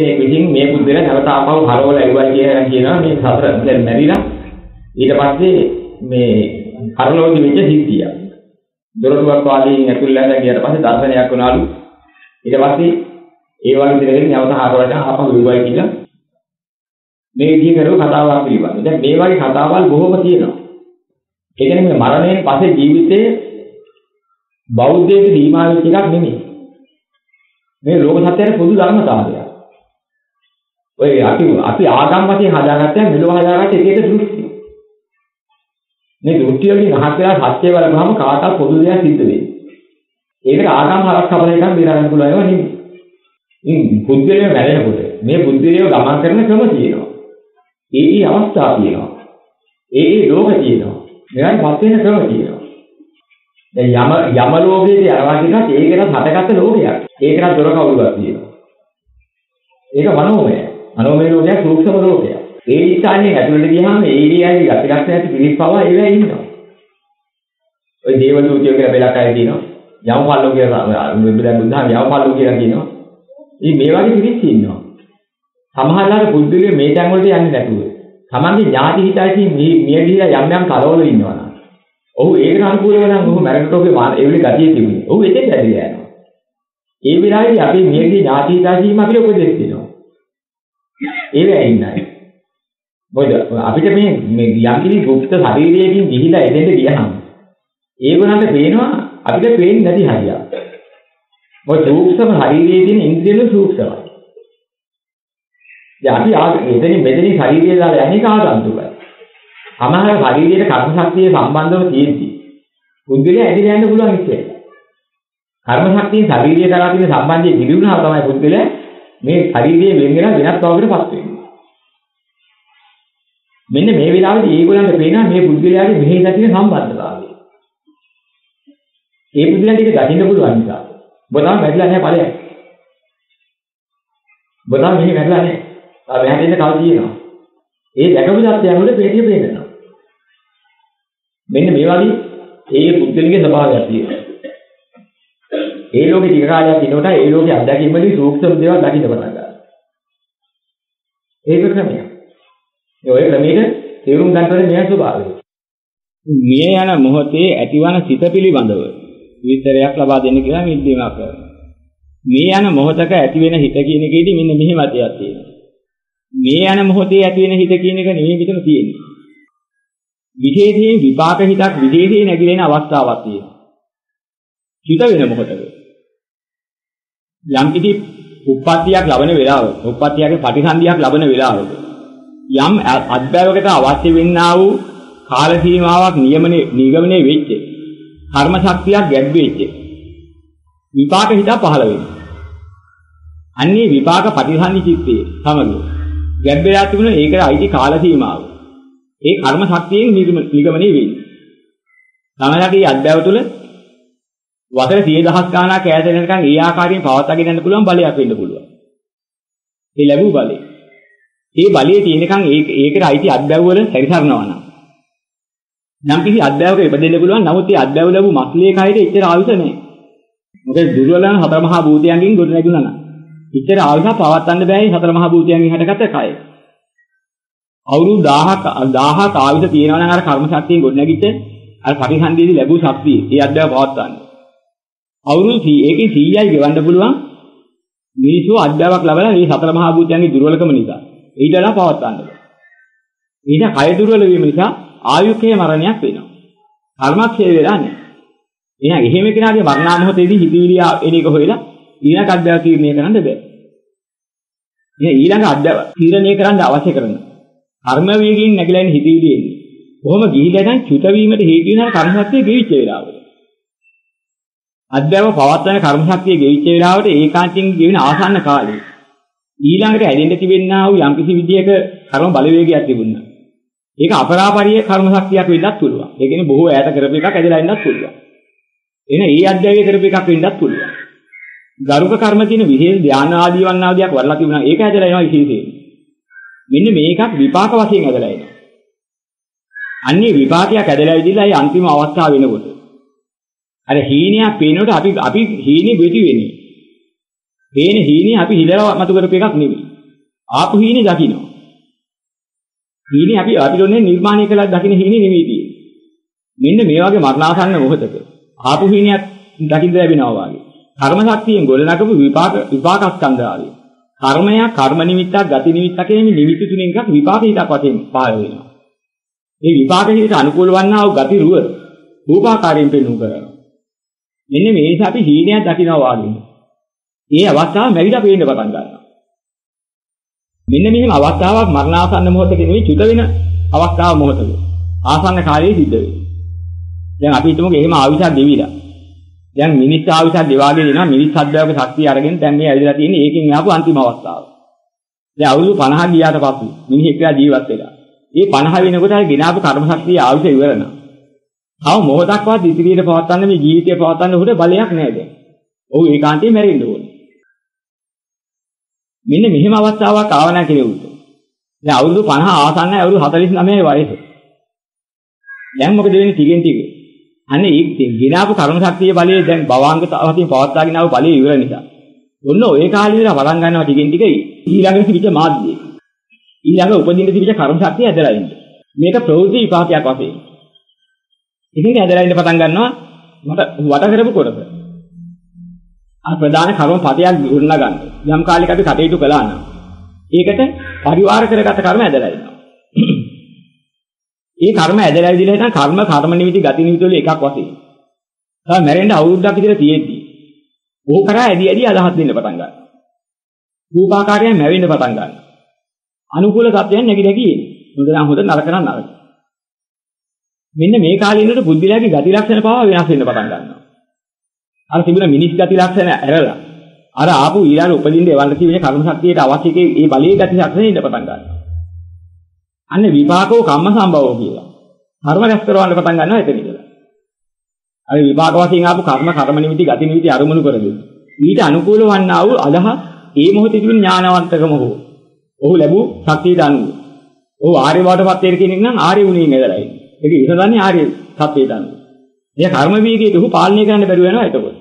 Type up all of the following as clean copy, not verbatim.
ඉතින් මේ පුද්ගලයා නැවත ආපහු හරවල ඇවිල්ලා කියනවා මේ සතර දැන් මැරිලා ඊට පස්සේ මේ හරලෝදි වෙච්ච සිද්ධිය. දොරටුවක් වාලේ ඇතුළට ගියාට පස්සේ දර්ශනයක් වුණාලු. ඊට පස්සේ ඒ වගේ දෙයක් නැවත හරවලට ආපහු එවුවයි කියලා මේ විදිහ කරුව කතාවක් පිළිබඳ. දැන් මේ වගේ කතාවල් බොහෝම තියෙනවා. ඒ කියන්නේ මේ මරණයෙන් පස්සේ ජීවිතයේ බෞද්ධයෙක් දීමා වෙච්ච එකක් නෙමෙයි. මේ ලෝක සත්‍යයේ පොදු ධර්මතාවය. ඔය අපි ආගම් වශයෙන් හදාගත්තා මෙලොව හදාගත්ත එක දෘෂ්ටි. මේ දෘෂ්ටි වලින් අහක් වෙලා සත්‍ය වලම කාටවත් පොදු දෙයක් සිද්ධ වෙන්නේ. ඒකට ආගම් හරක් කපල එකක් බේරගන්න පුළුවන් ඒවා නෙමෙයි. ඉතින් බුද්ධලේ වැඩෙනකොට මේ බුද්ධලියව ගමන් කරන ක්‍රම තියෙනවා. ඒ අවස්ථා තියෙනවා. ඒ ලෝක තියෙනවා. මෙයන් පස් වෙන ක්‍රම තියෙනවා. දැන් යම ලෝකයේදී අරවා කියනත් ඒකේට හටගත්ත ලෝකයක්. ඒකට දොර කවුරුවක් තියෙනවා. ඒක මනෝමය. මනෝමය ලෝකයක් සූක්ෂම ලෝකයක්. ඒ නිසානේ ඇතුළට ගියාම ඒ ඒරියාවේ ගතිගත ඇති පිළිස් පවා ඒවා ඉන්නවා. ඔය දේවදූතයෝ කියලා බෙලක් අය තියෙනවා. යමපල්ලෝ කියලා බුදුන් බුද්ධහම යමපල්ලෝ කියලා කියනවා. ඉතින් මේ වගේ පිළිස් ඉන්නවා. සමහරවල් බුද්ධලිය මේ තැන් වලට යන්නේ නැතුව. තමන්ගේ ඥාති හිතයි මිය ගිහිලා යම් යම් කලවල ඉන්නවා නම්. ඔහු ඒකට අනුකූලව නම් ඔහු මරණට ඔබේ ඒ වෙලේ ගතිය තිබුණේ. ඔහු එතෙන් ඇදලා යනවා. ඒ විලාසෙදී අපි මියගේ ඥාති හිතයි අපිට උපදෙස් දෙනවා. ඒ වෙයි ඉන්නයි. මොකද අපිට මේ යම් කිසි ගුප්ත ශරීරයකින් ගිහිලා එදෙන්න ගියහම ඒගොල්ලන්ට පේනවා අපිට පේන්නේ නැති හරියක්. මොකද සූක්ෂම ශරීරයේ තියෙන ඉන්ද්‍රියවල සූක්ෂමයි. දැන් අපි එතනින් මෙතනින් ශරීරය දාලා යන්නේ කාගන්තුකයි. සමහර ශරීරයේ කර්ම ශක්තිය සම්බන්ධව තියෙද්දි පුද්ගලයා ඇදලා යන්න පුළුවන් ඉතින්. කර්ම ශක්තිය ශරීරය කරා තියෙන සම්බන්ධය දිනුනහම තමයි පුද්ගලයා මේ ශරීරයේ වෙන වෙනත් භාවයකටපත් වෙන්නේ. මෙන්න මේ වෙලාවේදී ඒගොල්ලන්ට පේනවා මේ පුද්ගලයාගේ මෙහි නැතින සම්බන්ධතාවය. ඒ පුද්ගලයාට ඒක දකින්න පුළුවන් නිසා. ඔබ තාම වැඩිලා නැහැ ඵලයක්. ඔබ තාම මෙහි වැඩිලා නැහැ. මෙහාට එන්න කල් තියෙනවා. ඒ දැකපු සත්‍යයන් වල පිටිය පේනවා. මෙන්න මේ වගේ ඒ පුද්ගලිකේ ස්වභාවයක් තියෙනවා. ඒ ලෝකේ ටික කාලයක් ඉන්නකොට ඒ ලෝකේ අත්දැකීම් වලින් සූක්ෂම දේවල් දකින්න පටන් ගන්නවා. ඒක ක්‍රමයක්. ඔය ක්‍රමයේ තේරුම් ගන්නකොට මේ ස්වභාවය. මේ යන මොහොතේ ඇතිවන සිත පිළිබඳව විස්තරයක් ලබා දෙන්න කියලා මේ ඉල්ලීමක් කරනවා. මේ යන මොහොතක ඇති වෙන හිත කියන එකේදී මෙන්න මෙහෙම අධ්‍යයක් තියෙනවා. මේ යන මොහොතේ ඇති වෙන හිත කියන එක නෙමෙයි මෙතන තියෙන්නේ. විශේෂයෙන් විපාක හිතක් විශේෂයෙන් නැగిලෙන අවස්ථාවක් තියෙනවා. හිත වෙන මොහොතක යම් කිසි උප්පත්තියක් ලබන වෙලාවක උප්පත්තියගේ ප්‍රතිසන්දියක් ලබන වෙලාවක යම් අත්බැවකට අවශ්‍ය වෙන්නා වූ කාල සීමාවක් නිගමනය වෙච්ච කර්ම ශක්තියක් ගැබ්බෙච්ච විපාක හිත පහළ වෙනවා. අන්නේ විපාක ප්‍රතිසන්දි චිත්තයේ සමග ගැබ්බෙලා තිබුණ ඒකට අයිති කාල සීමාව. ඒ කර්ම ශක්තියෙන් නිගමනය වෙන්නේ. සමහරවිට අත්බැව තුළ වසර 100,000 ගණනක් ඈත වෙනකන් ඒ ආකාරයෙන් පවත්වාගෙන යන්න පුළුවන් බලයක් වෙන්න පුළුවන්. ඒ ලැබූ බලය. ඒ බලයේ තියෙනකන් ඒකට අයිති අත්බැව වල සැරිසරනවා නම්. නම් කිසි අත්බැවක ඉපදෙන්න පුළුවන්. නමුත් ඒ අත්බැව ලැබූ මස්ලියේ කයද එච්චර ආයුෂ නැහැ. මොකද දුර්වලන හතර මහා භූතයන්ගෙන් ගොඩ නැගුණා නම්. එච්චර ආයුෂ පවත්වන්න බෑ මේ හතර මහා භූතයන්ගෙන් හටගත්ත කය. අවුරුදු 1000ක් ආයුෂ තියෙනවා නම් අර කර්ම ශක්තියෙන් ගොඩ නැගිච්ච අර පරිසන්දියේදී ලැබූ ශක්තිය ඒ අත්බැව පවත්වන්න. අවුරුදු 100කින් 100යි ගෙවන්න පුළුවන් මිනිස්සු අත්බැවක් ලබලා මේ සතර මහා භූතයන්ගේ දුර්වලකම නිසා ඊට වඩා පවත්වන්න බෑ. ඊට කය දුර්වල වීම නිසා ආයුක්කේ මරණයක් වෙනවා. කර්මක්ෂය වෙලා නැහැ. එහෙනම් එහෙම කෙනාගේ මරණා මොහොතේදී හිතවිලි එන එක හොයලා ඊළඟ අත්බැව තීරණය කරන්න බෑ. එහෙනම් ඊළඟ අත්බැව තීරණය කරන්න අවශ්‍ය කරන කර්ම වේගයෙන් නැగిලා ඉන්න හිතවිලි එන්නේ. කොහොම ගිහිලා දැන් චුත වීමට හේතු වෙන කර්ම ශක්තිය ගෙවිච්ච වෙලාවට. අධ්‍යාව පවත්වන කර්ම ශක්තිය ගෙවිච්ච වෙලාවට ඒකාන්තයෙන් ගෙවෙන ආසන්න කාලේ ඊළඟට ඇදෙන්න තිබෙනා වූ යම්කිසි විදියක කර්ම බලවේගයක් තිබුණා. ඒක අපරාපරිය කර්ම ශක්තියක් වෙන්නත් පුළුවන්. ඒ කියන්නේ බොහෝ ඈත කරපු එකක් ඇදලා ඉන්නත් පුළුවන්. එන ඒ අධ්‍යාවයේ කරපු එකක් වෙන්නත් පුළුවන්. ගරුක කර්ම කියන විශේෂ ධානා ආදී වන්නාදියක් වරලා තිබුණා. ඒක ඇදලා එනවා විශේෂයෙන්. මෙන්න මේකක් විපාක වශයෙන් ඇදලා එනවා. අන්නේ විපාකයක් ඇදලා ඉදිලා ඒ අන්තිම අවස්ථාව වෙනකොට අර හීනයක් පේනකොට අපි හීනේ වෙටි වෙන්නේ. පේන හීනේ අපි හිලලා මතු කරපු එකක් නෙවෙයි. ආපු හීනේ දකින්න. හීනේ අපි ඔන්නේ නිර්මාණය කළා දකින්න හීනේ නෙවෙයි තියෙන්නේ. මෙන්න මේ වගේ මරණාසන්න මොහොතක ආපු හීනයක් දකින්න ලැබෙනවා වගේ. කර්ම ශක්තියෙන් ගොඩනගපු විපාක ස්කන්ධ ආවේ. කර්මය, කර්ම නිමිත්තක්, ගති නිමිත්තක් කියන මේ නිමිති තුනෙන් එකක් විපාක හිතක් වශයෙන් පහළ වෙනවා. මේ විපාක හිතට අනුකූල වන්නා වූ ගති රුව රූපාකාරයෙන් පෙන්වු කරනවා. මෙන්න මේ නිසා අපි හීනයක් දකිනවා වගේ. ඒ අවස්ථාව මැවිලා පේන්න පටන් ගන්නවා. මෙන්න මෙහෙම අවස්ථාවක් මරණාසන්න මොහොතක නෙවෙයි චුත වෙන අවස්ථාව මොහොතක. ආසන්න කාලයේ සිද්ධ වෙනවා. දැන් අපි හිතමුකෝ එහෙම ආවිසක් දෙවිලා. දැන් මිනිස් ආවිසක් දෙවාගේ දෙනවා මිනිස් හද්දාවක ශක්තිය අරගෙන දැන් මේ ඇවිදලා තියෙන්නේ ඒකෙන් ආපු අන්තිම අවස්ථාව. දැන් අවුරුදු 50 ගියාට පස්සේ මිනිහෙක් කියලා ජීවත් වෙලා. මේ 50 වෙනකොට අර ගෙනාපු කර්ම ශක්තිය ආවිස ඉවරනවා. තව මොහොතක්වත් ඉදිරියට පවත්වන්න මේ ජීවිතය පවත්වන්න උඩ බලයක් නැහැ දැන්. ඔව් ඒකාන්තයෙන් මැරෙන්න ඕනේ. මෙන්න මෙහෙම අවස්ථාවක් ආව නැහැ කෙනෙකුට. දැන් අවුරුදු 50 ආසන්නයි අවුරුදු 49 වයස. දැන් මොකද වෙන්නේ ටිකෙන් ටික? අනේ ඒ ගිනාපු කර්ම ශක්තිය බලයේ දැන් භවාංග වශයෙන් පවත්වාගෙන ආව බලය ඉවර නිසා. ඔන්න ඔය කාලේ ඉඳලා පටන් ගන්නවා ටිකෙන් ටික ඊළඟට තිබිච්ච මාධ්‍යය. ඊළඟ උපදින්න තිබිච්ච කර්ම ශක්තිය ඇදලා ඉන්න. මේක ප්‍රවෘත්ති විපාකයක් වශයෙන්. ඉතින් ඇදලා ඉන්න පටන් ගන්නවා මට වට කරපු කොටස. ප්‍රධාන කර්ම පදයක් ගොඩනගා ගන්න. යම් කාලයක අපි කටයුතු කළා නම් ඒකට පරිවාර කරගත කර්ම ඇදලා ඉන්නවා. ඒ කර්ම ඇදලා ඉදිරියට හිටන් කර්ම නිමිති ගති නිමිති වල එකක් වශයෙන්. තමයි මැරෙන්න අවුරුද්දක් විතර තියෙද්දි. ඕක කරා ඇදි අදහස් දෙන්න පටන් ගන්නවා. රූපාකාරයෙන් මැවෙන්න පටන් ගන්නවා. අනුකූල සත්‍යයන් නැగి හොඳ නරක නම් නරක. මෙන්න මේ කාලේ ඉන්නකොට බුද්ධිලාගේ ගති ලක්ෂණ පාවා වෙනස් වෙන්න පටන් ගන්නවා. අර තිබුණ මිනිස් ගති ලක්ෂණ ඇරලා අර ආපු ඊළඟ උපදින්න එවන්න තියෙන කර්ම ශක්තියට අවශ්‍ය ඒ බලයේ ගති ලක්ෂණ ඉන්න පටන් ගන්නවා. අන්න විපාකෝ කම්ම සම්භවෝ කියලා. කර්ම රැස් කරවන්න පටන් ගන්නවා එතන ඉඳලා. අර විපාක වශයෙන් ආපු කර්ම නිමිති ගති නිමිති අරමුණු කරගෙන ඊට අනුකූල වන්නා වූ අදහ ඒ මොහොතේ තිබෙන ඥානවන්තකම හෝ ඔහු ලැබූ ශක්තියට අනුව. ඔහු ආර්ය බවටපත් වෙන කෙනෙක් නම් ආර්ය වුණේ නේදලා ඉන්නේ. ඒක විසඳන්නේ ආර්ය සත්‍යයට අනුව. මේ කර්ම වේගයට ඔහු පාලනය කරන්න බැරුව යනවා එතකොට.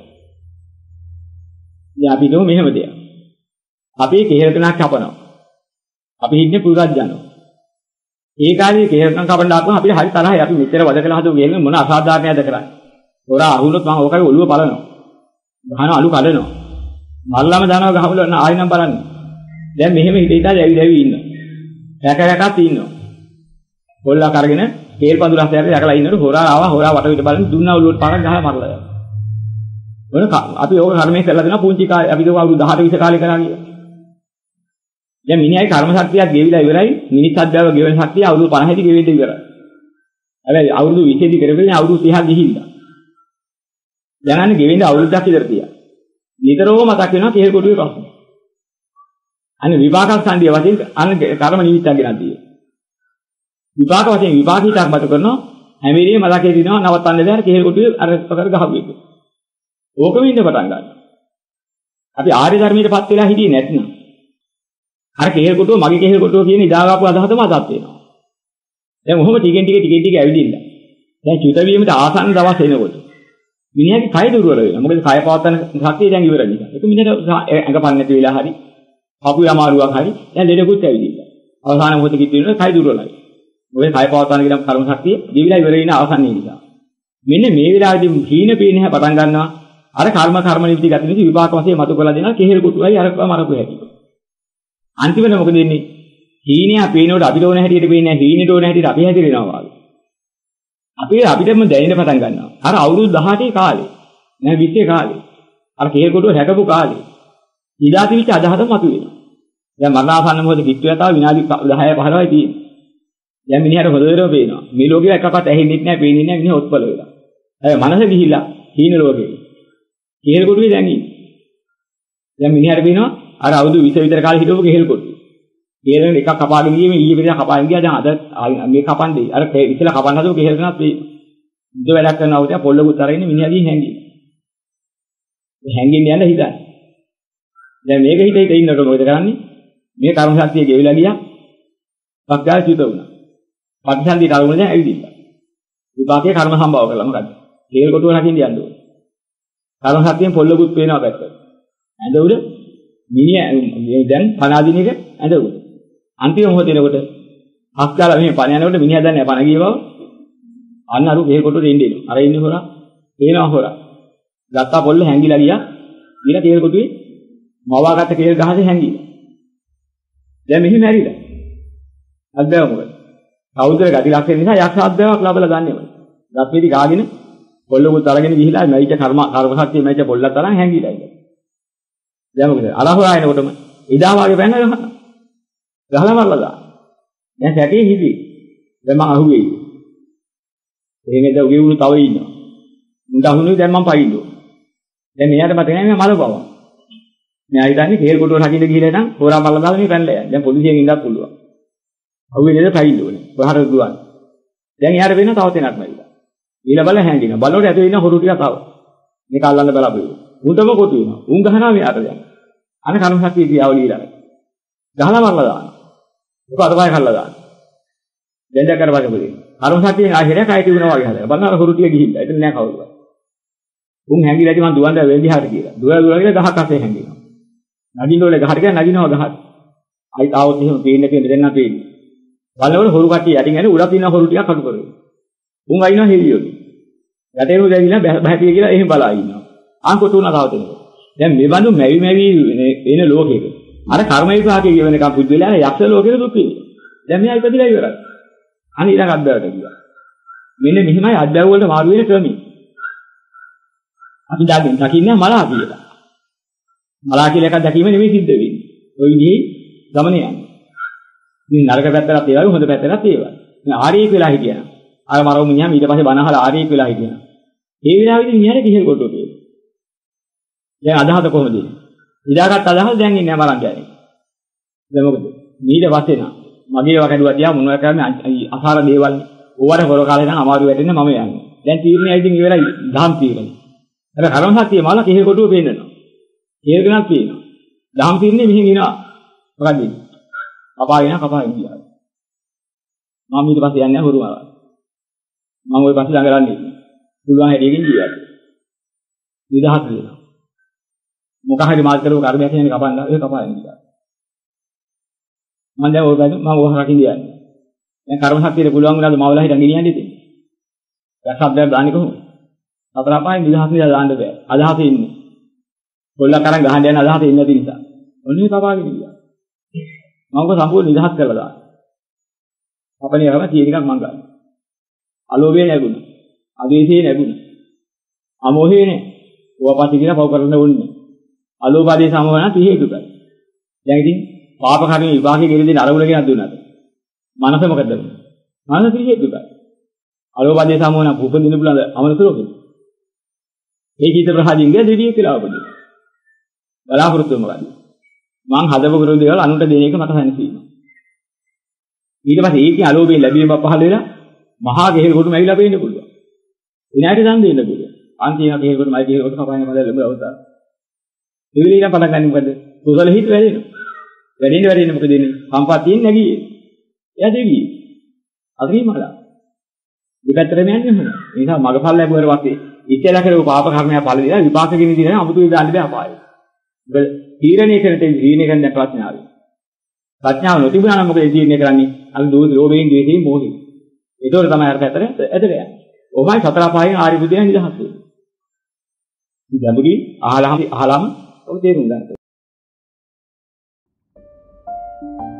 දැන් අපි දෝ මෙහෙම දෙයක්. අපි කෙහෙල් තුනක් කපනවා. අපි ඉන්නේ පුරාජනෝ. ඒ කාලේ කෙහෙල් තුනක් කපන්න ආපුවම අපිට හරි තරහයි. අපි මෙච්චර වද කළා හදු ගෙල්ල මොන අසාධාරණයක්ද කරන්නේ. හොරා අහුනොත් මම ඕකයි ඔළුව බලනවා. ගහන අලු කඩනවා. මල්ලාම දානවා ගහවල ආයෙ නම් බලන්න. දැන් මෙහෙම හිතේ ඇවිදවි ඉන්නවා. රැකරකත් ඉන්නවා. කොල්ලා කරගෙන කේල් පඳු රසයට යකලා ඉන්නකොට හොරා ආවා හොරා වට පිට බලන් දුන්නා ඔළුවට පාරක් ගහලා මරලා යනවා. මොන අපි ඕක කර්මයේ කරලා දෙනවා පුංචි කාලේ අපි දෝ අවුරුදු 18 20 කාලේ කරා කියලා. දැන් මිනිහයි කර්ම ශක්තියක් ගෙවිලා ඉවරයි. මිනිස් අධ්‍යාව ගෙවෙන ශක්තිය අවුරුදු 50 දී ගෙවෙන්න ඉවරයි. හැබැයි අවුරුදු 20 දී කරගෙන අවුරුදු 30 ගිහිල්ලා. දැන් අන්න ගෙවෙන්න අවුරුද්දක් ඉඳලා තියා. නිතරම මතක් වෙනවා කේල් කොටුවේ ප්‍රශ්න. අන්න විපාක සංදිය වශයෙන් අන්න කර්ම නිමිත්තක් ගෙනත් දී. විපාක වශයෙන් විපාක හිතක් මත කරනවා හැම වෙලේම මතකේ දිනවා නවත්තන්න බැහැ කේල් කොටුවේ අර කර ගහපු එක. ඕකම ඉන්න පටන් ගන්නවා. අපි ආර්ය ධර්මයටපත් වෙලා හිටියේ නැත්නම් අර කේල් කොටුව මගේ කේල් කොටුව කියන ඉදාගාපු අදහසම අදත් වෙනවා. දැන් ඔහොම ටිකෙන් ටික ඇවිදින්න. දැන් චුත වීමට ආසන්න දවස් එනකොට මිනිහාගේ කය දුර්වල වෙනවා. මොකද කය පවත්තන ශක්තිය දැන් ඉවර නිසා. ඒක මිනිහට ඇඟපන් නැති වෙලා හරි කපු අමාරුවක් හරි දැන් ලෙඩකුත් ඇවිදින්න. අවසාන මොහොතේ කිව්වෙන්නේ කය දුර්වලයි. මොකද කය පවත්තන කියන කර්ම ශක්තිය දිවිලා ඉවර වෙන අවසානයේ නිසා. මෙන්න මේ වෙලාවේදී හීන පේන හැ පටන් ගන්නවා. අර කර්ම නිමිති ගත නිසි විපාක වශයෙන් මතු කරලා දෙනවා කෙහෙල් කොටුවයි අරකව මරපු හැටි. අන්තිමට මොකද වෙන්නේ? හීනයා පේනකොට අපිට ඕන හැටියට පේන්නේ නැහැ. හීනෙට ඕන හැටියට අපි හැදිරෙනවා වගේ. අපිටම දැනෙන්න පටන් ගන්නවා. අර අවුරුදු 18 කාලේ නෑ 20 කාලේ. අර කෙහෙල් කොටුව හැකපු කාලේ. ඊදාතිවිච්ච අදහස මතුවෙනවා. දැන් මරණාසන්න මොහොතේ කිට්ටුව තාව විනාඩි 10 15යි තියෙන්නේ. දැන් මිනිහට හොදවරව පේනවා. මේ ලෝකේ එකක්වත් ඇහෙන්නේ නැහැ, පේන්නේ නැහැ මිනිහ ඔත්පල වෙලා. හැබැයි මනස ගිහිල්ලා හීන ලෝකේ. කෙහෙල් කොටුවේ දැන් ඉන්නේ. දැන් මිනිහට පේනවා අර අවුරුදු 20 විතර කාලේ හිටවපු කෙහෙල් කොටුව. කෙහෙල් එකක් කපාගෙන ගියේ මේ ඊයේ පිටින් කපාගෙන ගියා දැන් අද මේ කපන්නේ. අර ඉතලා කපන්න හදපු කෙහෙල් කනත් මේ උද වැඩක් කරනවා උදේ පොල්ලකුත් අරගෙන මිනිහාදී හැංගිලා. මේ හැංගින්න යන හිතන්නේ. දැන් මේක හිතේ ඉන්නකොට මොකද කරන්නේ? මේ කර්ම ශක්තිය ගෙවිලා ගියා. පක්ගාය චුත වුණා. පටිසන්ධියට අරමුණ දැන් ඇවිදින්න. විපාකයේ කර්ම සම්භව කළා මොකද්ද? කෙහෙල් කොටුව රකින්න යන්න ඕනේ. කර්ම ශක්තියෙන් පොල්ලකුත් පේනවා පැත්තට. ඇඳ උඩ මිනිහ දැන් පනාදින එක ඇඳ උඩ. අන්තිම මොහොතේනකොට හස්කාලා මෙහෙ පණ යනකොට මිනිහා දන්නේ පණ ගිය බව. අන්න අරු ගේ කොටුට එන්නේ එනවා. අර ඉන්නේ හොරා. එනවා හොරා. ගත්තා පොල්ල හැංගිලා ගියා. ඊට කේල් කොටුවේ මවාගත්ත කේල් ගහසේ හැංගිලා. දැන් මෙහි මැරිලා. අද්දව මොකද? කවුරුද ගති ලක්ෂණ නිසා යක්ෂ අද්දවක් ලැබලා ගන්නෙම. ගත්පිටි ගාගෙන පොල්ලකුත් අරගෙන ගිහිලා මැයිච්ච කර්ම ශක්තිය මැයිච්ච පොල්ලක් තරම් හැංගිලා ඉන්නේ. දැන් මොකද? අර හොරා එනකොටම එදා වාගේ පැන ගහනවා. ගහලා මරලා දානවා. දැන් සැකේ හිදී. දැන් මං අහුවේ. එහෙමද උගේ උණු තව ඉන්නවා. උන්ට අහුනේ දැන් මං පයින්න ඕන. දැන් මෙයාට මතක නැහැ මම මල බව. මෙයා හිතන්නේ කේල් කොටුව රකින්න ගිහලා නම් හොරා මල්ලා දාලා මේ පැනලා යන්නේ. දැන් පොලිසියෙන් ඉඳලා පුළුවන්. අහුවේ නේද පයින්න ඕනේ. කොහරද දුවන්නේ. දැන් එයාට වෙන තව තැනක් නැවිලා. ඊළ බල හැංගිනවා. බලනකොට ඇතුලේ ඉන්න හොරු ටික තව. මේක අල්ලන්න බලාපොරොත්තු. උන්ටම කොටු වෙනවා. උන් ගහනවා මෙයාට දැන්. අන කර්ම ශක්තිය ක්‍රියාව ලීලා. ගහලා මරලා දානවා. ඒක අතපය කල්ලා දානවා. දැන් දැන් කරපගේ බලන්න. කර්ම ශක්තියෙන් ආයෙත් කය තිබුණා වගේ හදලා. බලන්න අර හොරු ටික ගිහිල්ලා. එතන නෑ කවුරුවත්. උන් හැංගිලා ඉතින් මං දුවන්න වෙන්දිහාට කියලා. දුවලා කියලා ගහක් අස්සේ හැංගිනවා. නගින්න ඕනේ ගහට කියලා නගිනවා ගහට. ආයිත් ආවොත් එහෙම පේන්න දෙන්න පේන්නේ. බලනකොට හොරු කට්ටිය යටින් යන්නේ උඩ තියෙන හොරු ටිකක් අඩු කරගෙන. උන් අයින්නවා හෙලියෝනේ. යටේම දැවිලා බහැපිය කියලා එහෙම බලා ඉන්නවා. ආන්කොට උනා තව දෙනවා. දැන් මේ බඳු මැවි එන ලෝකෙක අර කර්ම විපාකයේ කියන එක පුදු වෙලා යක්ෂ ලෝකෙක දුක් වෙනවා. දැන් මෙයා ඉපදිලා ඉවරයි. අනේ ඊළඟ අද්දවට ගියා. මෙන්න මෙහිමයි අද්දව වලට මාරු වෙන ක්‍රමය. අපි දකින්නේ මලා කියලා. මලා කියලා එකක් දැකීම නෙමෙයි සිද්ධ වෙන්නේ. ඔය විදිහේ ගමනේ යන්නේ. මේ නරක පැත්තට ඒ වගේ හොඳ පැත්තට ඒ වගේ. මේ ආර්යෙක් වෙලා හිටියා. අර මරව මිනිහා ඊට පස්සේ බණ අහලා ආර්යෙක් වෙලා හිටියා. ඒ විලාවේදී මිනිහට කිහෙල් කොටුව තියෙනවා. දැන් අදහස කොහොමද? ඉදාගත් අදහස දැන් ඉන්නේ මරන් යන්නේ. දැන් මොකද? ඊට පස්සේ නා මගේ වකඩුවා තියා මොනවා කරන්නේ අසාර දේවල්. ඕවට හොර කාලේ නම් අමාරු වැටෙන්නේ මම යන්නේ. දැන් තීරණය ඉතින් ඉවරයි දහම් තීරණය. හැබැයි කර්ම ශක්තිය මාලා කිහෙල් කොටුව පේන්නනවා. කිහෙල් ගණන් පේනවා. දහම් තීරණය මෙහෙම එනවා. මොකද? කපාගෙන ගියා. මම ඊට පස්සේ යන්නේ හොරු මාලා. මම ওই පස්සේ ළඟරන්නේ. පුළුවන් හැටියකින් ගියා. නිදහස් වෙනවා. මොකක් හරි මාත් කරපු කර්මයක් කියන්නේ කපන්න ඒක කපාගෙන ගියා. මම දැන් ඔය රකින්න යන්නේ. දැන් කර්ම ශක්තියට පුළුවන් වුණාද මවලා හිටන් ගෙනියන්නේ ඉතින්. දැන් සබ්දයක් දාන්නේ කොහොමද? හතර පහෙන් නිදහස් වෙලා දාන්න බෑ. අදහසේ ඉන්නේ. කොල්ලක් අරන් ගහන්න යන අදහසේ ඉන්න නිසා. ඔන්නේ කපාගෙන ගියා. මම කො සම්පූර්ණ නිදහස් කරලා දාන්න. අපේ යම තියෙන එකක් මං ගන්න. අලෝභය නැගුණා. අදේශේ නැගුණා. අමෝහේ නේ. ඕවපටි කියලා පව කරන්න ඕනේ. අලෝභාදී සමවන තිහේ දුකයි. දැන් ඉතින් පාප කර්ම විභාගයේ ගෙරෙදින අරමුණ කියන දුන්නාද? මනස මොකද වෙන්නේ? මනස තිහේ දුකයි. අලෝභාදී සමවන උපදින්න පුළුවන් අමනසලෝකෙ. ඒ චිත්ත ප්‍රහාදින් ගිය දෙවියෙක් කියලා උපදින. බලාපොරොත්තු මොකද? මං හදපු කරු දේවල් අනුන්ට දෙන එක මට හැනසීමක්. ඊට පස්සේ ඒකේ අලෝභයෙන් ලැබීම පහළ වෙලා මහා ගෙහෙල් කොටුම ඇවිල්ලා පේන්න පුළුවන්. විනාඩි දන් දෙන්න පුළුවන්. අන්තිම ගෙහෙල් කොටුම අයි ගෙහෙල් කොටුම කපාගෙන මම ලැබුව අවස්ථාව. ඒ විදිහට පටන් ගන්න මොකද? කුසල හිත වැඩෙනවා. වැඩෙන්න මොකද වෙන්නේ? සම්පත්තියෙන් නැගියේ. එයා දෙවියෙ. අග්‍රීමලා. දෙපැත්තටම යන්නේ මොනවා? ඒ නිසා මගපල් ලැබුවාට පස්සේ ඉස්සෙල්ලා කරපු පාප කර්මය පළ දෙලා විපාක ගෙන දින අමුතු විදාන්න බෑ අපායෙ. මොකද තීරණය කරන තීරණය කරන ප්‍රඥාව. ප්‍රඥාව නොතිබුණා නම් මොකද තීරණය කරන්නේ? අර ලෝභයෙන්, ද්වේෂයෙන්, මෝහයෙන්. ඒකෝර තමයි අර පැත්තට ඇදලා යන්නේ. ඔබයි සතර පහෙන් ආරි බුද්ධයන් නිදහස් වෙන්නේ. ගැඹුරින් අහලම ඔබ තේරුම් ගන්න.